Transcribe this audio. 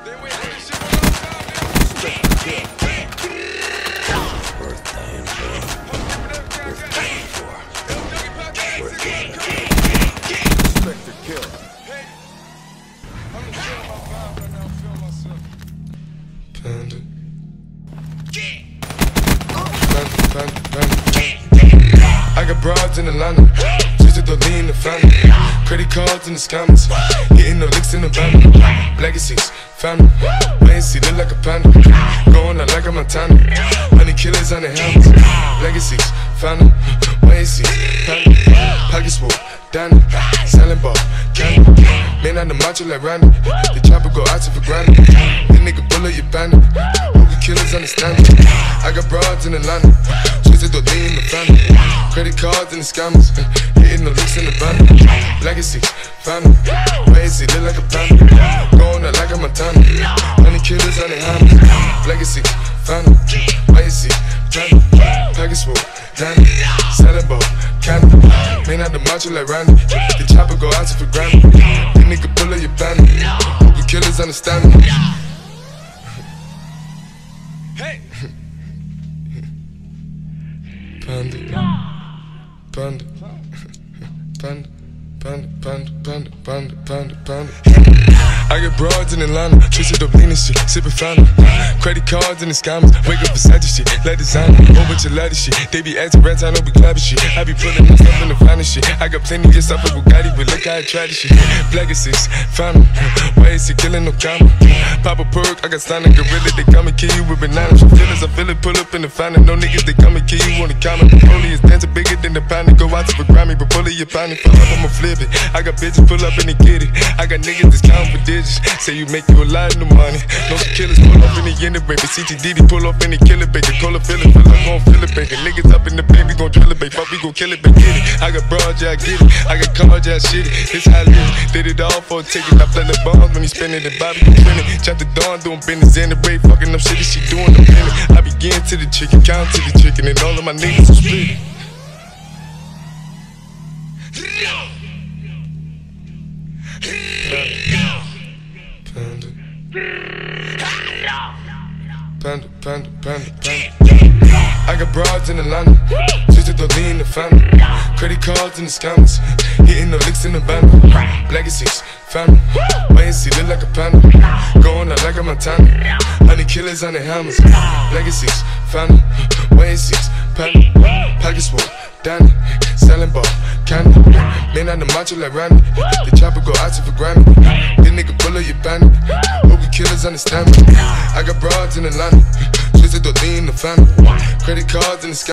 I got broads in Atlanta, just to lean the family. Credit cards in the scammers, hitting the licks in the van. Legacies, family, wait and see, look like a panda. Going out like a Montana, honey killers on the helmets. Legacies, family, wait and see, family. Pockets full, Danny, selling ball, candy. Man on the macho like Randy, the chopper go out to for granted. The nigga bullet your bandit, movie killers understand it. I got broads in Atlanta, twisted to lean the family. Credit cards and the scammers, hitting the licks in the van. Legacy, family, wait and see, look like a panda. Going out like a Montana, honey killers on the hammers. Legacy, family, wait and see, family. Package full, Danny, selling ball, candy. Man out the macho like Randy, the chopper go out to for granted. The nigga pull up your bandit, movie killers understand me. Hey! Panda, panda, panda, panda, panda, panda, panda, panda, panda. I got broads in Atlanta, twisted up lean and shit, sippin' fountain. Credit cards and the scammers, wake up beside your shit, like designer, whole bunch of ladder shit. They be acting rats, I don't be clapping shit. I be pulling my stuff in the finest shit. I got plenty of stuff with Bugatti, but look how I tried this shit. Black is 6, fountain, why is he killing no comma? Pop a perk, I got stunning gorilla, they come and kill you with bananas. For feelings, I feel it, pull up in the fountain. No niggas, they come and kill you on the comment. The bully is dancing bigger than the pound. Go out to the Grammy, but pull it, you pound it. Fuck up, I'ma flip it. I got bitches, pull up and they get it. I got niggas that's counting for digits. Say you make you a lot of money. No killers pull up in the end of baby. CTDD pull up in the killer baby. Call a feeling, feel like gon' feel it baby. Niggas up in the baby gon' drill it baby. Fuck we gon' kill it baby. Get it. I got broad, yeah I get it. I got cards, yeah I shit it. This how I live. Did it all for a ticket. I play the bombs when he spinning the Bobby gon' spin it. Chop the dawn doing business in the break. Fucking up shit she doing the penny. I begin to the chicken, count to the chicken, and all of my niggas are split. Panda, panda, panda, panda. I got broads in Atlanta, just to lean the family. Credit cards and the scammers, hitting the licks in the van. Legacies, family, wait and see, look like a panda. Going out like a Montana, honey killers on the hammers. Legacies, family, wait and see, panda. Package full, Danny, selling ball, candy. Man on the macho like Randy, the chopper go out to for granted. The nigga pull up your bandit, movie killers understand me. I got broads in Atlanta, twisted to lean the family. Credit cards and the